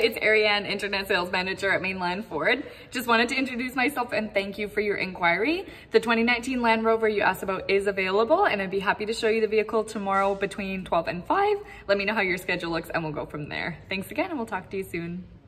it's Ariane, Internet Sales Manager at Mainland Ford. Just wanted to introduce myself and thank you for your inquiry. The 2019 Land Rover you asked about is available, and I'd be happy to show you the vehicle tomorrow between 12 and 5. Let me know how your schedule looks and we'll go from there. Thanks again, and we'll talk to you soon.